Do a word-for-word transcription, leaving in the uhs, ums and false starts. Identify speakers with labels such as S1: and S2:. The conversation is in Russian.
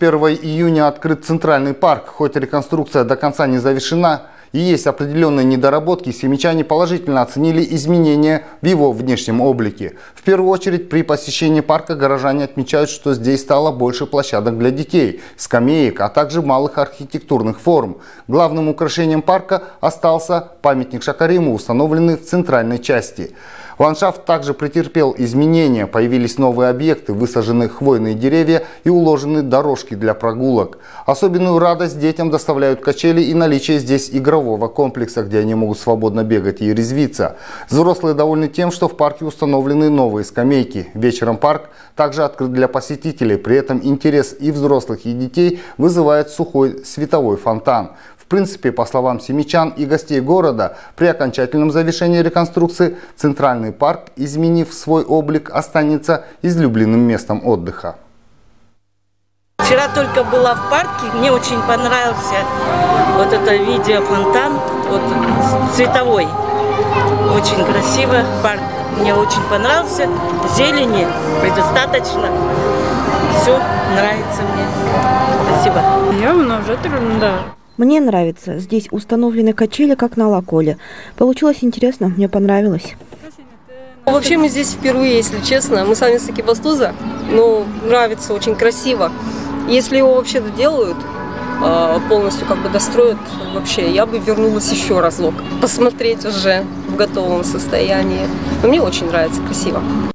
S1: первого июня открыт Центральный парк. Хоть реконструкция до конца не завершена и есть определенные недоработки, семичане положительно оценили изменения в его внешнем облике. В первую очередь при посещении парка горожане отмечают, что здесь стало больше площадок для детей, скамеек, а также малых архитектурных форм. Главным украшением парка остался памятник Шакариму, установленный в центральной части. Ландшафт также претерпел изменения. Появились новые объекты, высажены хвойные деревья и уложены дорожки для прогулок. Особенную радость детям доставляют качели и наличие здесь игрового комплекса, где они могут свободно бегать и резвиться. Взрослые довольны тем, что в парке установлены новые скамейки. Вечером парк также открыт для посетителей. При этом интерес и взрослых, и детей вызывает сухой световой фонтан. В принципе, по словам семичан и гостей города, при окончательном завершении реконструкции Центральный парк, изменив свой облик, останется излюбленным местом отдыха.
S2: Вчера только была в парке, мне очень понравился вот это видеофонтан, вот цветовой. Очень красиво парк, мне очень понравился, зелени предостаточно, все нравится мне. Спасибо.
S3: Явно уже да.
S4: Мне нравится. Здесь установлены качели, как на Лаколе. Получилось интересно, мне понравилось.
S5: Вообще мы здесь впервые, если честно. Мы сами с Экибастуза, но нравится, очень красиво. Если его вообще доделают, полностью как бы достроят, вообще я бы вернулась еще разок. Посмотреть уже в готовом состоянии. Но мне очень нравится, красиво.